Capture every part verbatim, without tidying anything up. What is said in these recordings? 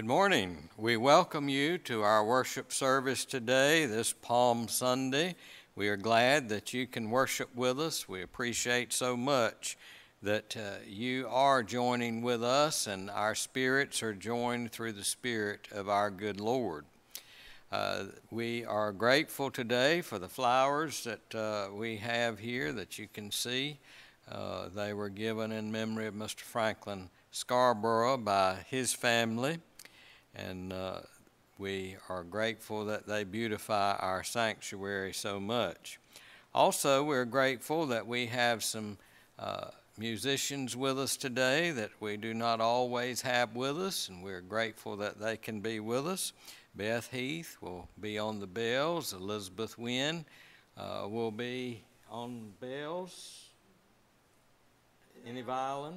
Good morning. We welcome you to our worship service today, this Palm Sunday. We are glad that you can worship with us. We appreciate so much that uh, you are joining with us, and our spirits are joined through the Spirit of our good Lord. Uh, we are grateful today for the flowers that uh, we have here that you can see. Uh, they were given in memory of Mister Franklin Scarborough by his family. And uh, we are grateful that they beautify our sanctuary so much. Also, we're grateful that we have some uh, musicians with us today that we do not always have with us, and we're grateful that they can be with us. Beth Heath will be on the bells. Elizabeth Wynn uh, will be on bells. Any violin?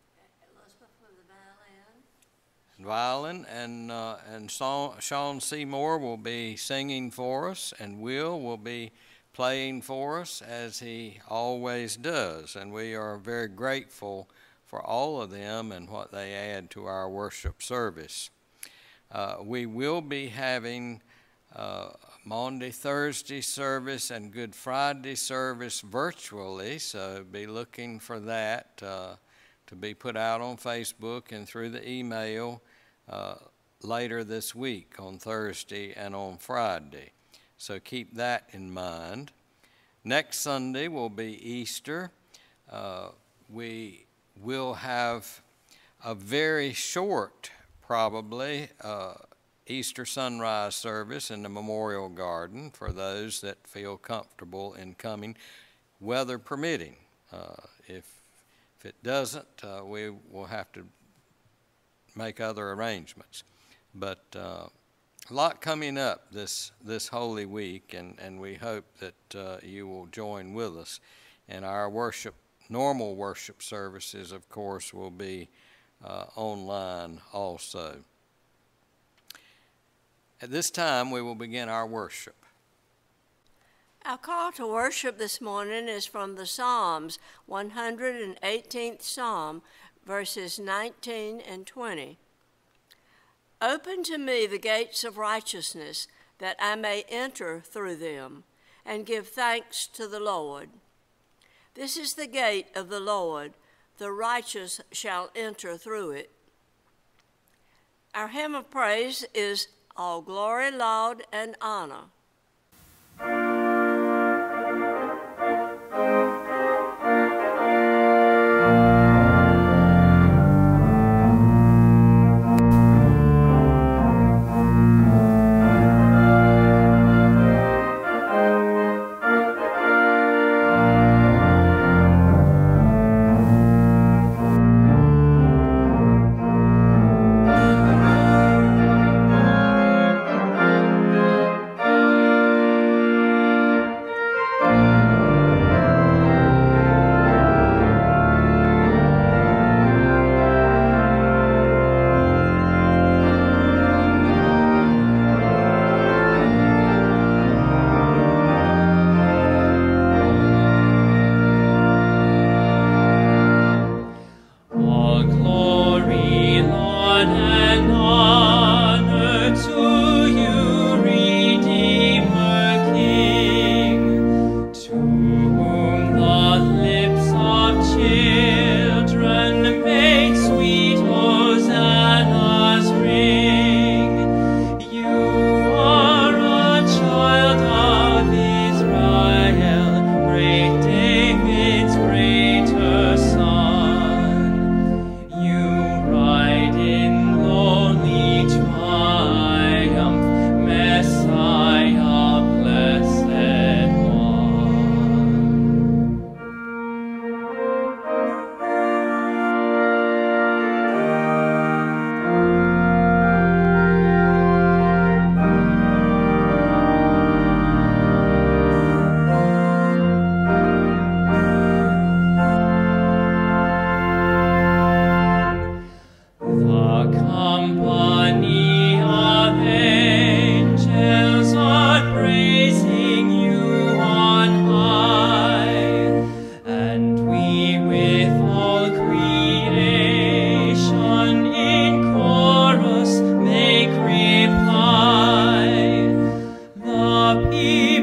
Violin, and uh, and Sean Seymour will be singing for us, and Will will be playing for us as he always does, and we are very grateful for all of them and what they add to our worship service. Uh, we will be having uh, Maundy Thursday service and Good Friday service virtually, so be looking for that uh, to be put out on Facebook and through the email Uh, later this week on Thursday and on Friday. So keep that in mind. Next Sunday will be Easter. Uh, we will have a very short, probably, uh, Easter sunrise service in the Memorial Garden for those that feel comfortable in coming, weather permitting. Uh, if, if it doesn't, uh, we will have to make other arrangements. But uh, a lot coming up this this Holy Week, and, and we hope that uh, you will join with us. And our worship, normal worship services, of course, will be uh, online also. At this time, we will begin our worship. Our call to worship this morning is from the Psalms, one hundred eighteenth Psalm, verses nineteen and twenty. Open to me the gates of righteousness, that I may enter through them, and give thanks to the Lord. This is the gate of the Lord, the righteous shall enter through it. Our hymn of praise is All Glory, Laud, and Honor. Thank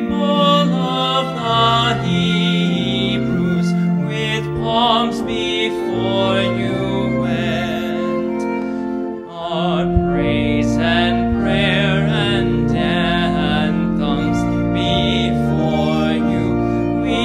people of the Hebrews, with palms before you went. Our praise and prayer and anthems before you we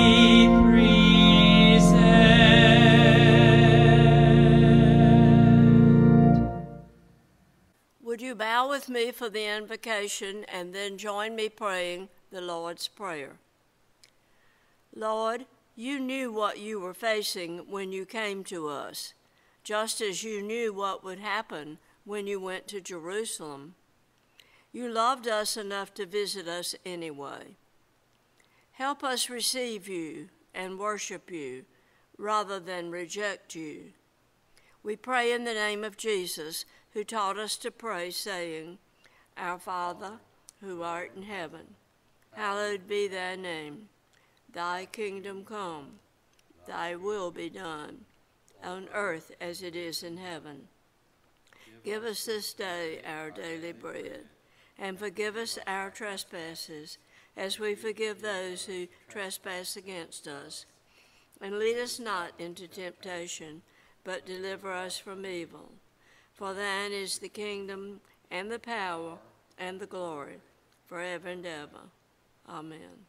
present. Would you bow with me for the invocation and then join me praying the Lord's Prayer? Lord, you knew what you were facing when you came to us, just as you knew what would happen when you went to Jerusalem. You loved us enough to visit us anyway. Help us receive you and worship you rather than reject you. We pray in the name of Jesus, who taught us to pray, saying, Our Father, who art in heaven, hallowed be thy name. Thy kingdom come, thy will be done, on earth as it is in heaven. Give us this day our daily bread, and forgive us our trespasses, as we forgive those who trespass against us. And lead us not into temptation, but deliver us from evil. For thine is the kingdom, and the power, and the glory, forever and ever. Amen.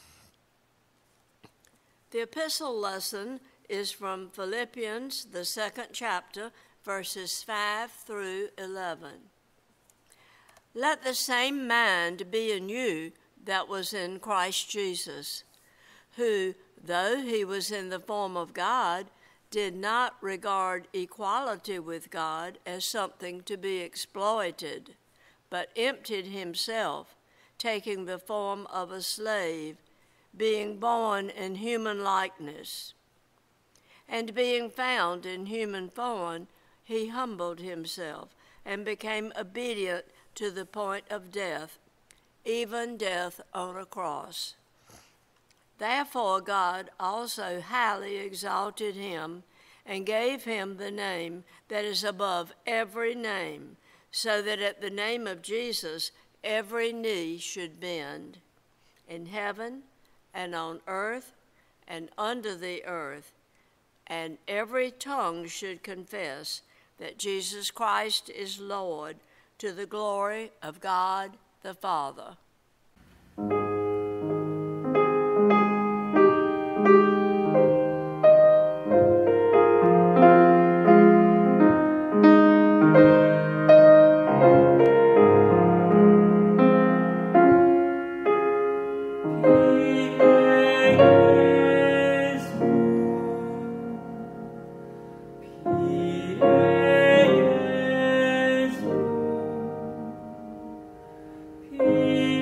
The epistle lesson is from Philippians, the second chapter, verses five through eleven. Let the same mind be in you that was in Christ Jesus, who, though he was in the form of God, did not regard equality with God as something to be exploited, but emptied himself, taking the form of a slave, being born in human likeness. And being found in human form, he humbled himself and became obedient to the point of death, even death on a cross. Therefore God also highly exalted him and gave him the name that is above every name, so that at the name of Jesus every knee should bend, in heaven and on earth and under the earth, and every tongue should confess that Jesus Christ is Lord, to the glory of God the Father. Peace.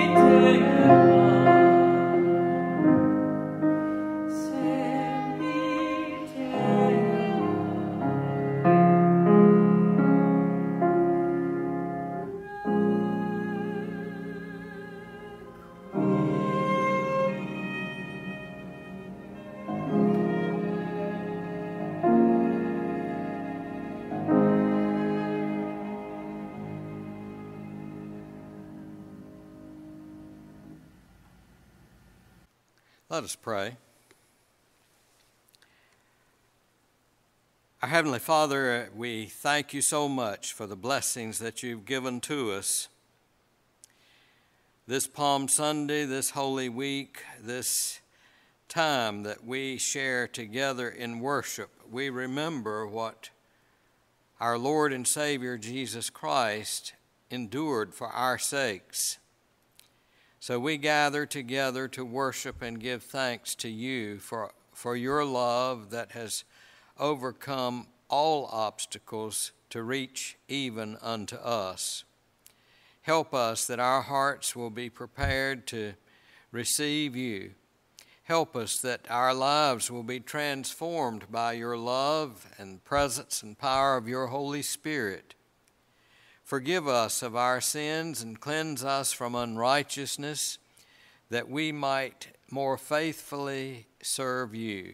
Let us pray. Our Heavenly Father, we thank you so much for the blessings that you've given to us. This Palm Sunday, this Holy Week, this time that we share together in worship, we remember what our Lord and Savior Jesus Christ endured for our sakes. So we gather together to worship and give thanks to you for, for your love that has overcome all obstacles to reach even unto us. Help us that our hearts will be prepared to receive you. Help us that our lives will be transformed by your love and presence and power of your Holy Spirit. Forgive us of our sins and cleanse us from unrighteousness, that we might more faithfully serve you.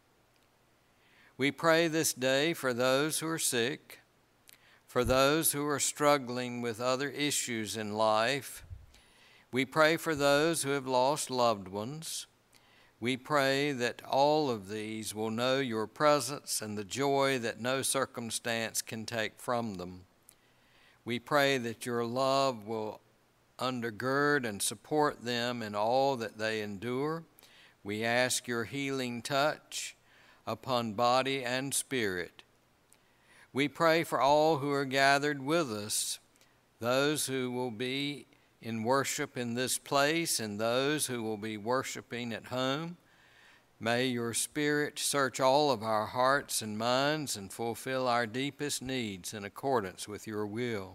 We pray this day for those who are sick, for those who are struggling with other issues in life. We pray for those who have lost loved ones. We pray that all of these will know your presence and the joy that no circumstance can take from them. We pray that your love will undergird and support them in all that they endure. We ask your healing touch upon body and spirit. We pray for all who are gathered with us, those who will be in worship in this place and those who will be worshiping at home. May your Spirit search all of our hearts and minds and fulfill our deepest needs in accordance with your will.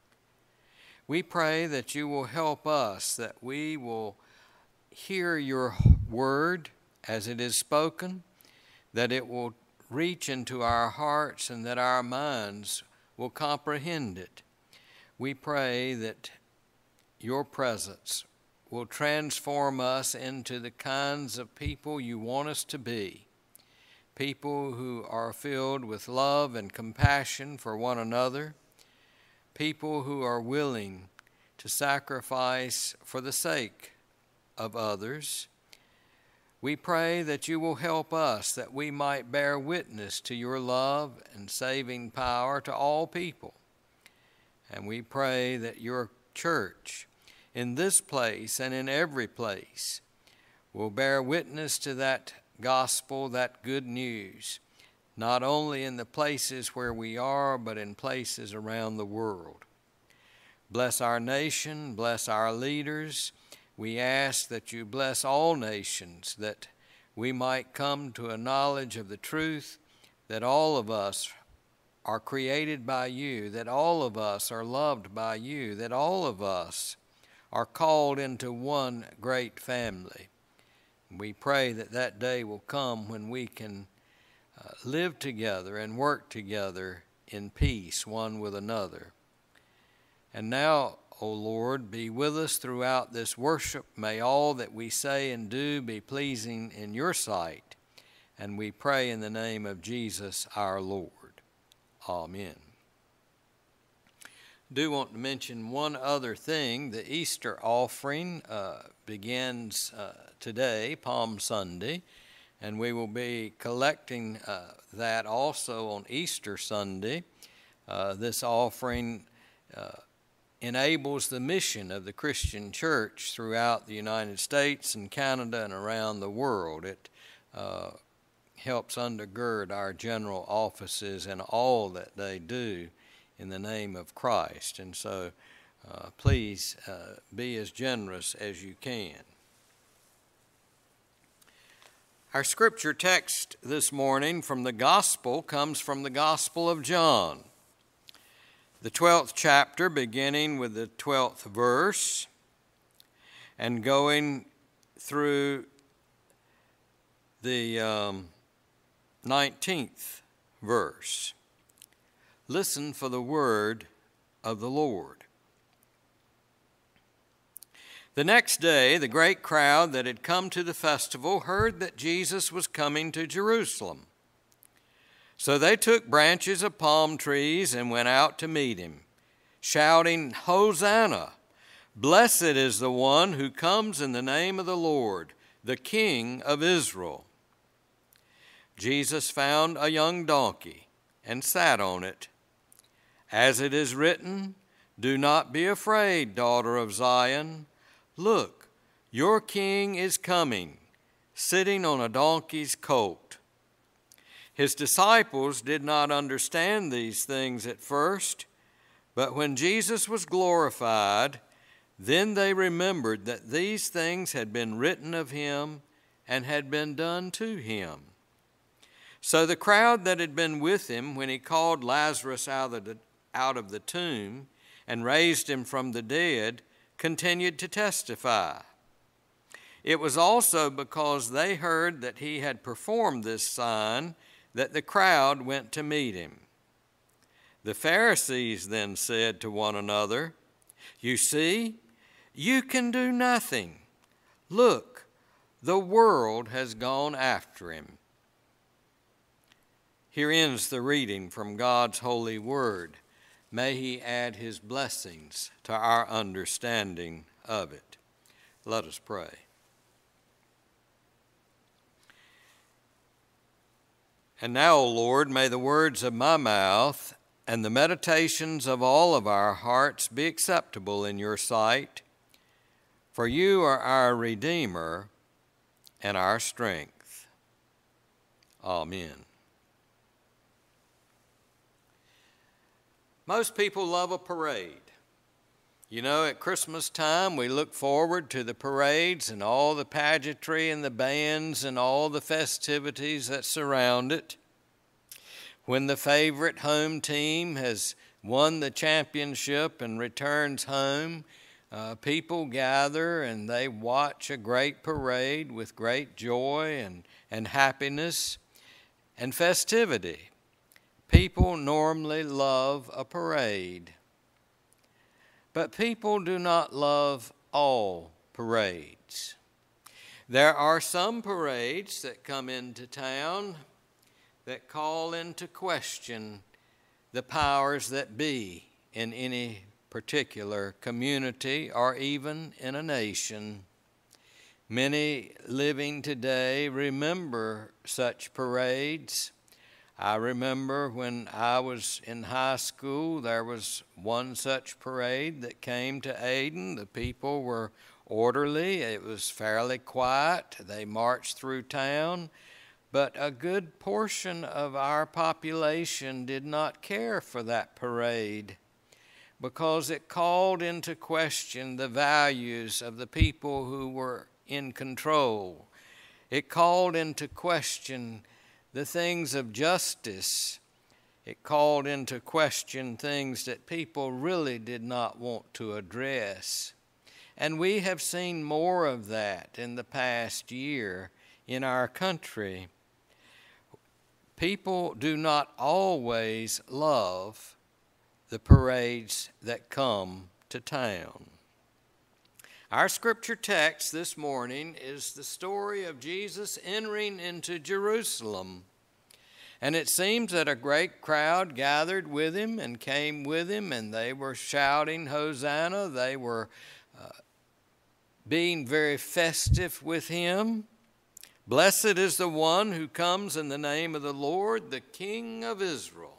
We pray that you will help us, that we will hear your word as it is spoken, that it will reach into our hearts and that our minds will comprehend it. We pray that your presence will transform us into the kinds of people you want us to be, people who are filled with love and compassion for one another, people who are willing to sacrifice for the sake of others. We pray that you will help us, that we might bear witness to your love and saving power to all people. And we pray that your church in this place and in every place will bear witness to that gospel, that good news, not only in the places where we are, but in places around the world. Bless our nation, bless our leaders. We ask that you bless all nations, that we might come to a knowledge of the truth, that all of us are created by you, that all of us are loved by you, that all of us are called into one great family. We pray that that day will come when we can uh, live together and work together in peace one with another. And now, O Lord, be with us throughout this worship. May all that we say and do be pleasing in your sight. And we pray in the name of Jesus our Lord. Amen. I do want to mention one other thing. The Easter offering uh, begins uh, today, Palm Sunday, and we will be collecting uh, that also on Easter Sunday. Uh, this offering uh, enables the mission of the Christian church throughout the United States and Canada and around the world. It uh, helps undergird our general offices and all that they do in the name of Christ. And so uh, please uh, be as generous as you can. Our scripture text this morning from the gospel comes from the Gospel of John, the twelfth chapter, beginning with the twelfth verse. and going through the um, nineteenth verse. Listen for the word of the Lord. The next day, the great crowd that had come to the festival heard that Jesus was coming to Jerusalem. So they took branches of palm trees and went out to meet him, shouting, "Hosanna! Blessed is the one who comes in the name of the Lord, the King of Israel." Jesus found a young donkey and sat on it. As it is written, "Do not be afraid, daughter of Zion. Look, your king is coming, sitting on a donkey's colt." His disciples did not understand these things at first, but when Jesus was glorified, then they remembered that these things had been written of him and had been done to him. So the crowd that had been with him when he called Lazarus out of the, out of the tomb and raised him from the dead continued to testify. It was also because they heard that he had performed this sign that the crowd went to meet him. The Pharisees then said to one another, "You see, you can do nothing. Look, the world has gone after him." Here ends the reading from God's holy word. May he add his blessings to our understanding of it. Let us pray. And now, O Lord, may the words of my mouth and the meditations of all of our hearts be acceptable in your sight, for you are our Redeemer and our strength. Amen. Most people love a parade. You know, at Christmas time, we look forward to the parades and all the pageantry and the bands and all the festivities that surround it. When the favorite home team has won the championship and returns home, uh, people gather and they watch a great parade with great joy and, and happiness and festivity. People normally love a parade. But people do not love all parades. There are some parades that come into town that call into question the powers that be in any particular community or even in a nation. Many living today remember such parades. I remember when I was in high school, there was one such parade that came to Aden. The people were orderly. It was fairly quiet. They marched through town. But a good portion of our population did not care for that parade because it called into question the values of the people who were in control. It called into question the things of justice. It called into question things that people really did not want to address. And we have seen more of that in the past year in our country. People do not always love the parades that come to town. Our scripture text this morning is the story of Jesus entering into Jerusalem. And it seems that a great crowd gathered with him and came with him, and they were shouting, "Hosanna." They were uh, being very festive with him. "Blessed is the one who comes in the name of the Lord, the King of Israel."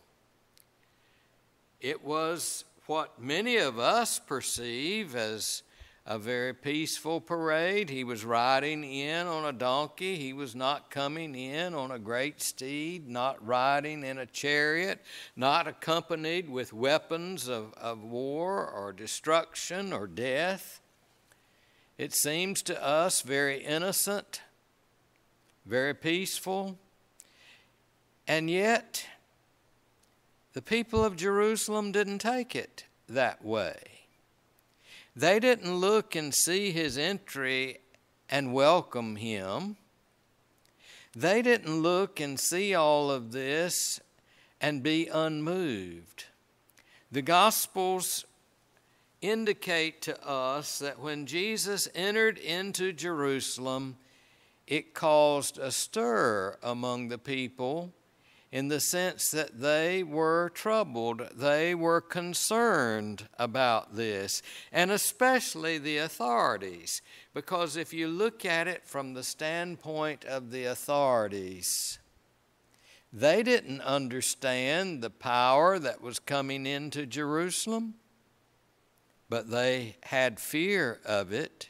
It was what many of us perceive as a very peaceful parade. He was riding in on a donkey. He was not coming in on a great steed, not riding in a chariot, not accompanied with weapons of, of war or destruction or death. It seems to us very innocent, very peaceful, and yet the people of Jerusalem didn't take it that way. They didn't look and see his entry and welcome him. They didn't look and see all of this and be unmoved. The Gospels indicate to us that when Jesus entered into Jerusalem, it caused a stir among the people in the sense that they were troubled, they were concerned about this, and especially the authorities. Because if you look at it from the standpoint of the authorities, they didn't understand the power that was coming into Jerusalem, but they had fear of it.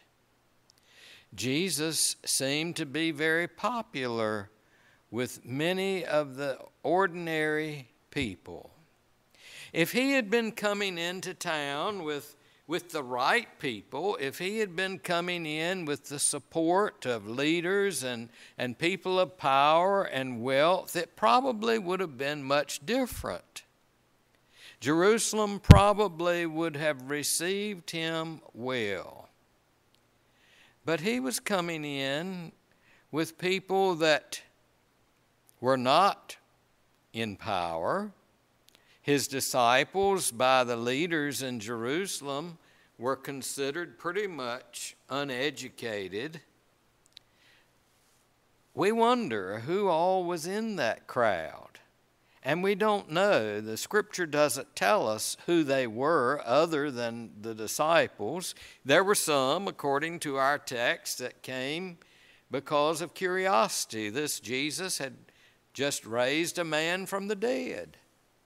Jesus seemed to be very popular with many of the ordinary people. If he had been coming into town with, with the right people, if he had been coming in with the support of leaders and, and people of power and wealth, it probably would have been much different. Jerusalem probably would have received him well. But he was coming in with people that were not in power. His disciples, by the leaders in Jerusalem, were considered pretty much uneducated. We wonder who all was in that crowd. And we don't know. The scripture doesn't tell us who they were other than the disciples. There were some, according to our text, that came because of curiosity. This Jesus had just raised a man from the dead.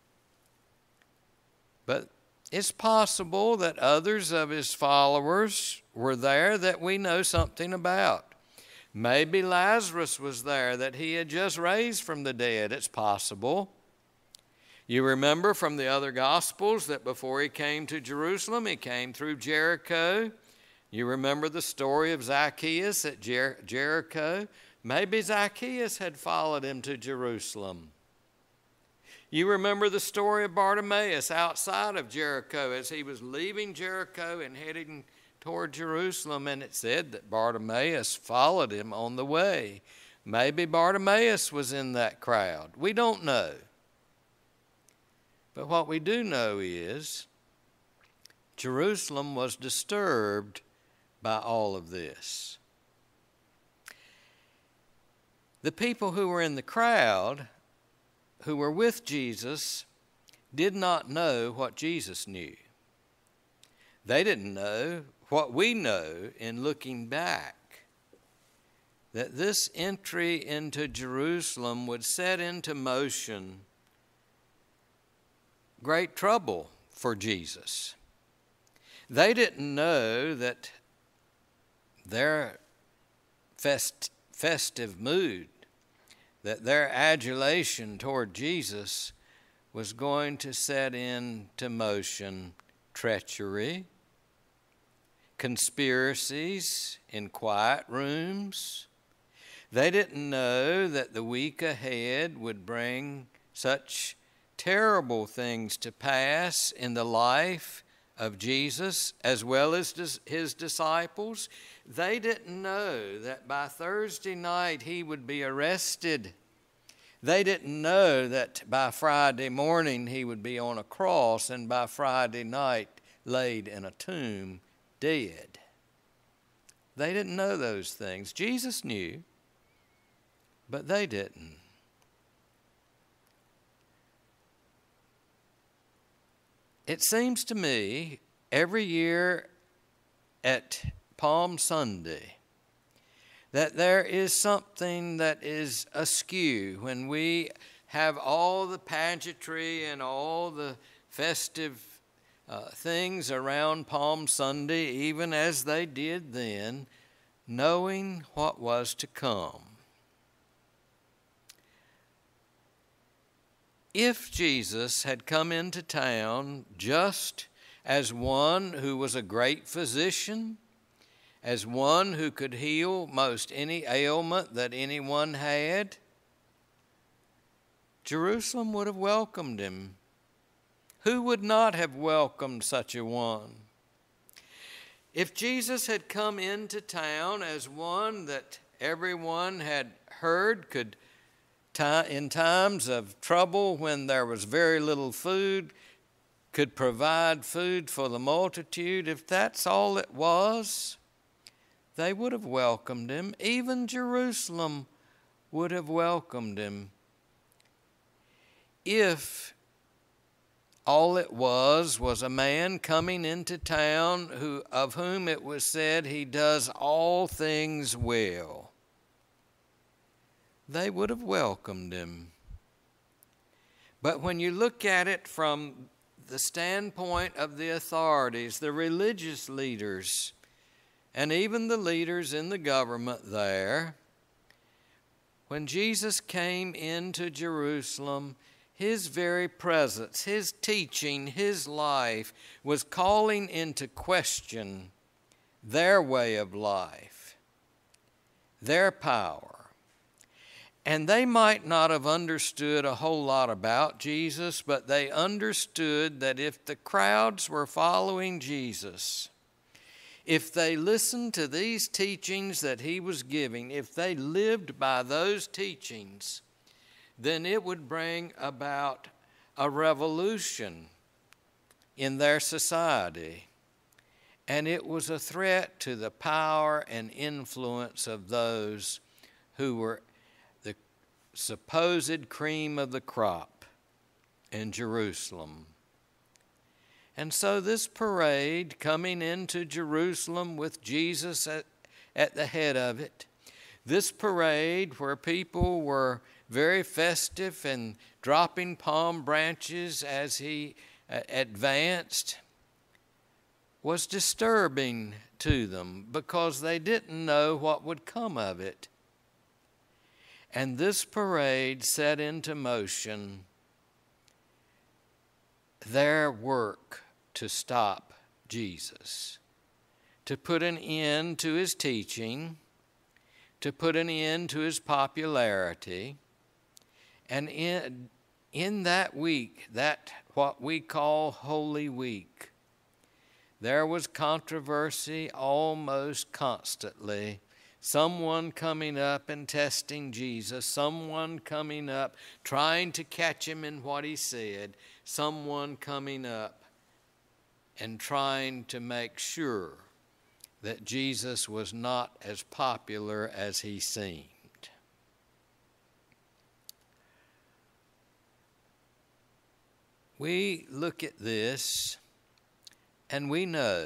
But it's possible that others of his followers were there that we know something about. Maybe Lazarus was there that he had just raised from the dead. It's possible. You remember from the other Gospels that before he came to Jerusalem, he came through Jericho. You remember the story of Zacchaeus at Jer- Jericho? Maybe Zacchaeus had followed him to Jerusalem. You remember the story of Bartimaeus outside of Jericho as he was leaving Jericho and heading toward Jerusalem, and it said that Bartimaeus followed him on the way. Maybe Bartimaeus was in that crowd. We don't know. But what we do know is Jerusalem was disturbed by all of this. The people who were in the crowd, who were with Jesus, did not know what Jesus knew. They didn't know what we know in looking back, that this entry into Jerusalem would set into motion great trouble for Jesus. They didn't know that their fest, festive mood, that their adulation toward Jesus was going to set into motion treachery, conspiracies in quiet rooms. They didn't know that the week ahead would bring such terrible things to pass in the life of Jesus as well as his disciples. They didn't know that by Thursday night he would be arrested. They didn't know that by Friday morning he would be on a cross and by Friday night laid in a tomb dead. They didn't know those things. Jesus knew, but they didn't. It seems to me every year at Palm Sunday that there is something that is askew when we have all the pageantry and all the festive uh, things around Palm Sunday, even as they did then, knowing what was to come. If Jesus had come into town just as one who was a great physician, as one who could heal most any ailment that anyone had, Jerusalem would have welcomed him. Who would not have welcomed such a one? If Jesus had come into town as one that everyone had heard could, in times of trouble when there was very little food, could provide food for the multitude, if that's all it was, they would have welcomed him. Even Jerusalem would have welcomed him. If all it was was a man coming into town who, of whom it was said he does all things well, they would have welcomed him. But when you look at it from the standpoint of the authorities, the religious leaders, and even the leaders in the government there, when Jesus came into Jerusalem, his very presence, his teaching, his life was calling into question their way of life, their power. And they might not have understood a whole lot about Jesus, but they understood that if the crowds were following Jesus, if they listened to these teachings that he was giving, if they lived by those teachings, then it would bring about a revolution in their society. And it was a threat to the power and influence of those who were the supposed cream of the crop in Jerusalem. And so this parade coming into Jerusalem with Jesus at, at the head of it, this parade where people were very festive and dropping palm branches as he uh, advanced, was disturbing to them because they didn't know what would come of it. And this parade set into motion their work to stop Jesus, to put an end to his teaching, to put an end to his popularity. And in, in that week, that what we call Holy Week, there was controversy almost constantly. Someone coming up and testing Jesus, someone coming up trying to catch him in what he said, someone coming up and trying to make sure that Jesus was not as popular as he seemed. We look at this and we know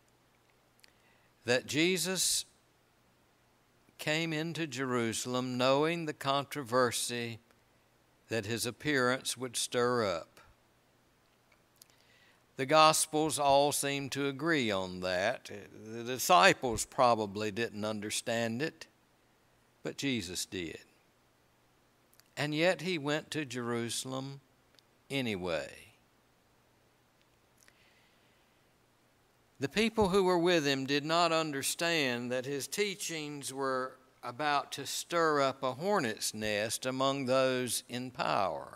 that Jesus came into Jerusalem knowing the controversy that his appearance would stir up. The Gospels all seem to agree on that. The disciples probably didn't understand it, but Jesus did. And yet he went to Jerusalem anyway. The people who were with him did not understand that his teachings were about to stir up a hornet's nest among those in power.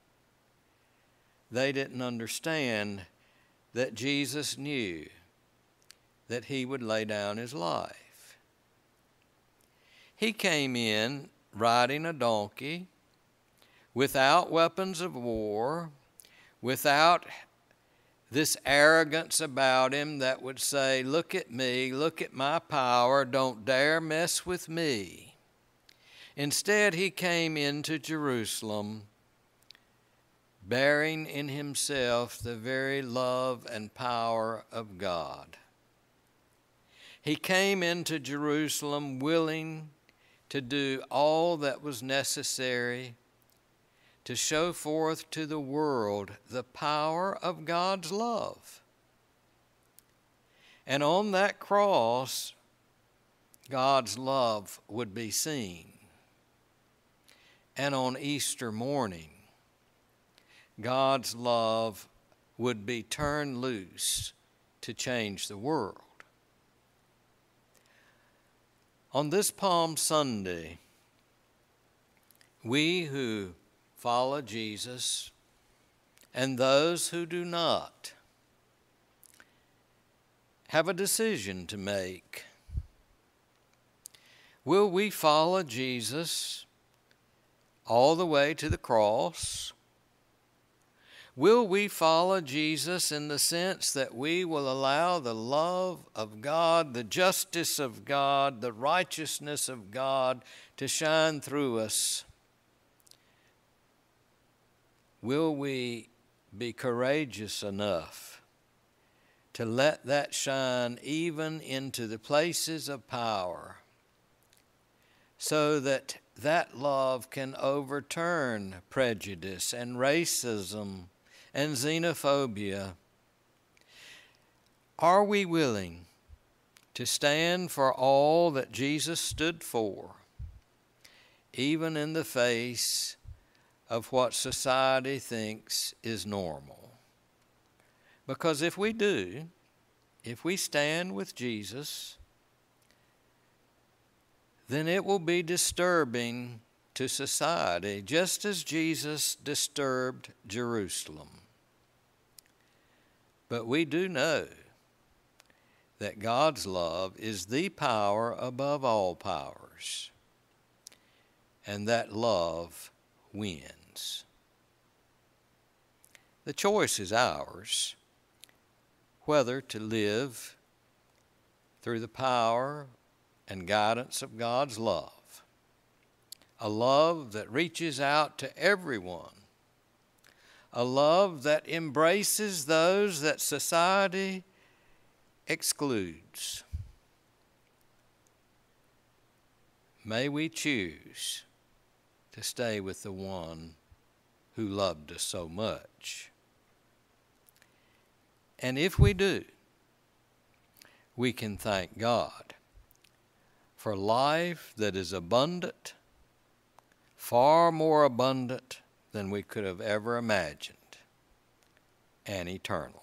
They didn't understand that Jesus knew that he would lay down his life. He came in riding a donkey, without weapons of war, without this arrogance about him that would say, look at me, look at my power, don't dare mess with me. Instead, he came into Jerusalem bearing in himself the very love and power of God. He came into Jerusalem willing to do all that was necessary to show forth to the world the power of God's love. And on that cross, God's love would be seen. And on Easter morning, God's love would be turned loose to change the world. On this Palm Sunday, we who follow Jesus and those who do not, have a decision to make. Will we follow Jesus all the way to the cross? Will we follow Jesus in the sense that we will allow the love of God, the justice of God, the righteousness of God to shine through us? Will we be courageous enough to let that shine even into the places of power, so that that love can overturn prejudice and racism and xenophobia? Are we willing to stand for all that Jesus stood for, even in the face of what society thinks is normal? Because if we do, if we stand with Jesus, then it will be disturbing to society, just as Jesus disturbed Jerusalem. But we do know that God's love is the power above all powers, and that love wins. The choice is ours, whether to live through the power and guidance of God's love, a love that reaches out to everyone, a love that embraces those that society excludes. May we choose to stay with the one who loved us so much. And if we do, we can thank God for life that is abundant, far more abundant than we could have ever imagined, and eternal.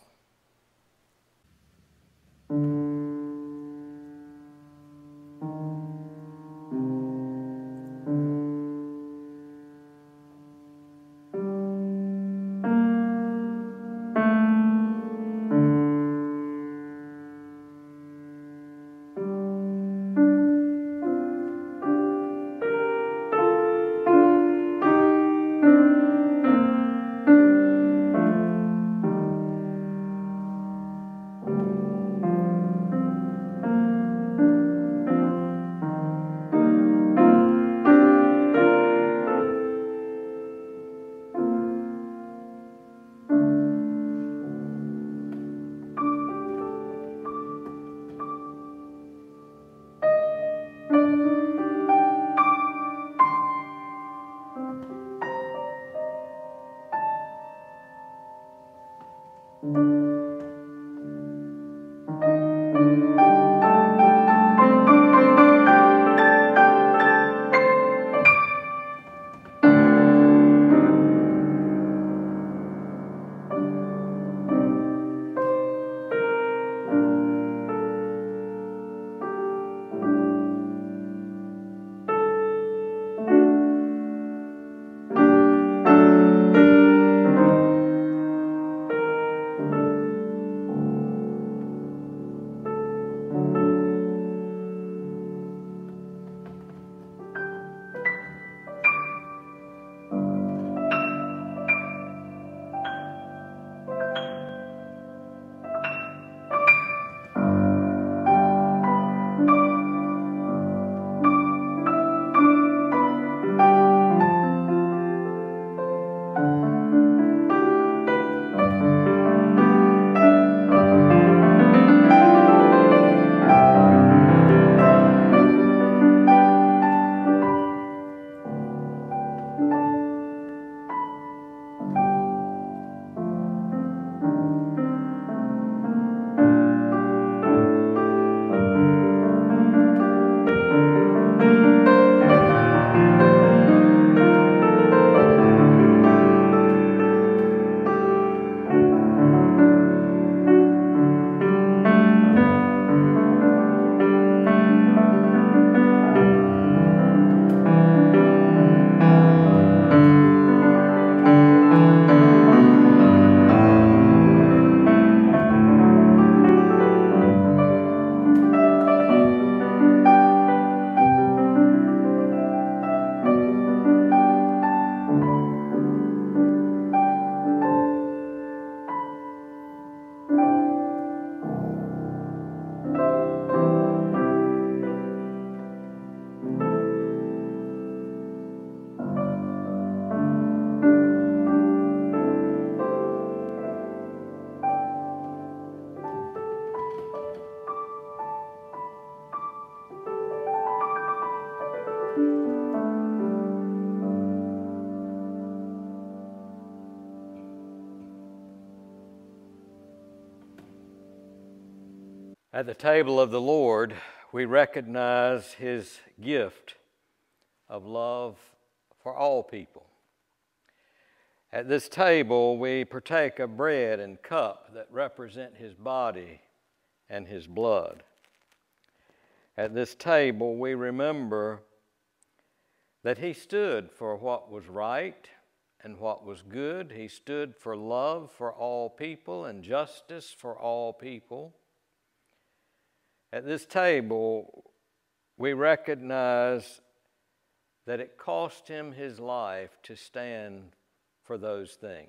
At the table of the Lord, we recognize His gift of love for all people. At this table, we partake of bread and cup that represent His body and His blood. At this table, we remember that He stood for what was right and what was good. He stood for love for all people and justice for all people. At this table, we recognize that it cost Him His life to stand for those things.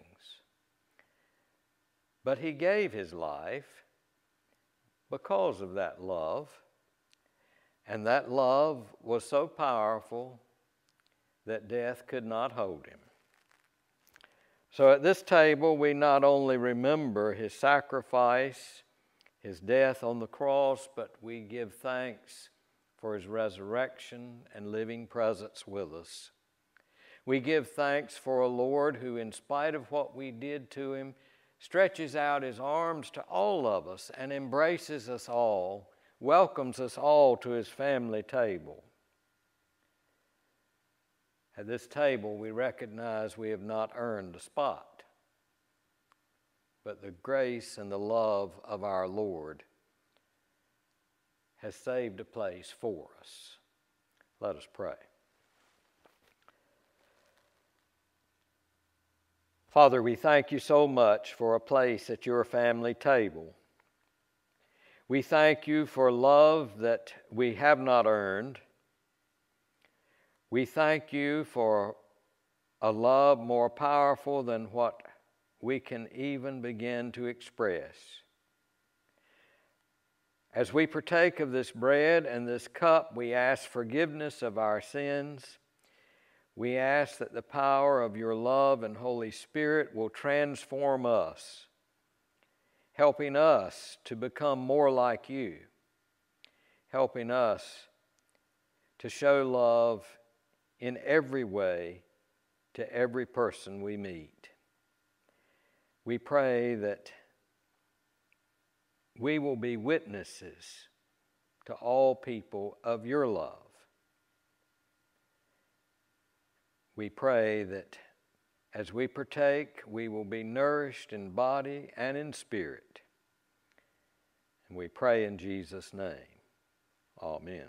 But He gave His life because of that love, and that love was so powerful that death could not hold Him. So at this table, we not only remember His sacrifice, His death on the cross, but we give thanks for His resurrection and living presence with us. We give thanks for a Lord who, in spite of what we did to Him, stretches out His arms to all of us and embraces us all, welcomes us all to His family table. At this table, we recognize we have not earned a spot, but the grace and the love of our Lord has saved a place for us. Let us pray. Father, we thank You so much for a place at Your family table. We thank You for love that we have not earned. We thank You for a love more powerful than what we can even begin to express. As we partake of this bread and this cup, we ask forgiveness of our sins. We ask that the power of Your love and Holy Spirit will transform us, helping us to become more like You, helping us to show love in every way to every person we meet. We pray that we will be witnesses to all people of Your love. We pray that as we partake, we will be nourished in body and in spirit. And we pray in Jesus' name. Amen.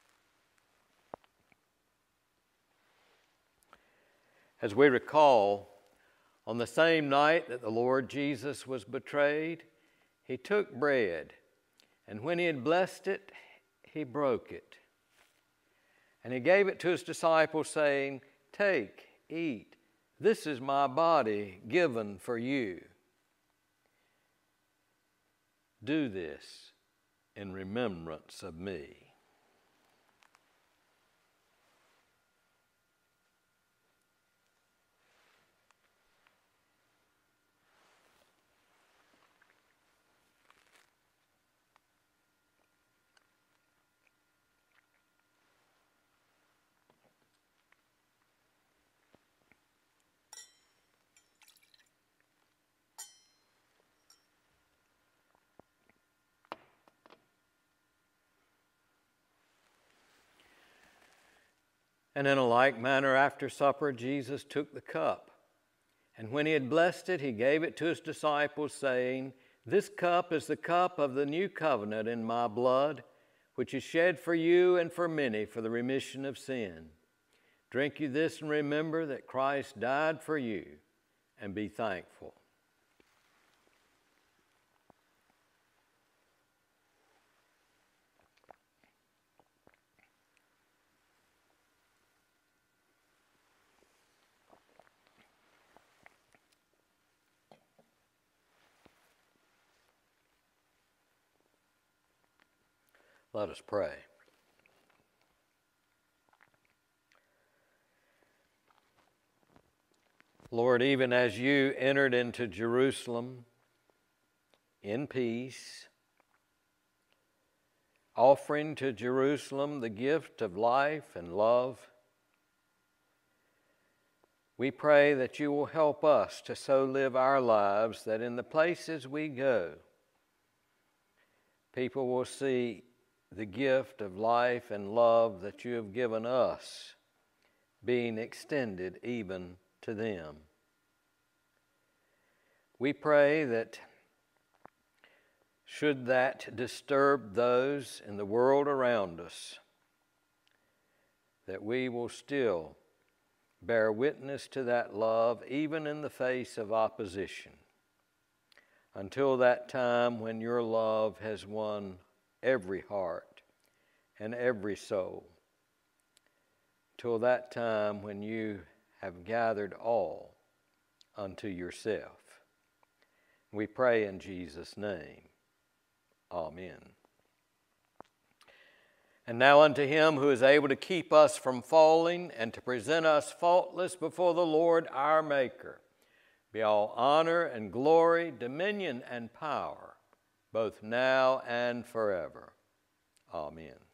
As we recall, on the same night that the Lord Jesus was betrayed, He took bread, and when He had blessed it, He broke it. And He gave it to His disciples, saying, "Take, eat, this is my body given for you. Do this in remembrance of me." And in a like manner, after supper, Jesus took the cup. And when He had blessed it, He gave it to His disciples, saying, "This cup is the cup of the new covenant in my blood, which is shed for you and for many for the remission of sin. Drink you this and remember that Christ died for you, and be thankful." Let us pray. Lord, even as You entered into Jerusalem in peace, offering to Jerusalem the gift of life and love, we pray that You will help us to so live our lives that in the places we go, People will see the gift of life and love that you have given us being extended even to them. We pray that should that disturb those in the world around us, that we will still bear witness to that love even in the face of opposition, until that time when your love has won every heart and every soul, till that time when you have gathered all unto yourself. We pray in Jesus' name. Amen. And now unto him who is able to keep us from falling and to present us faultless before the Lord our Maker, be all honor and glory, dominion and power, both now and forever. Amen.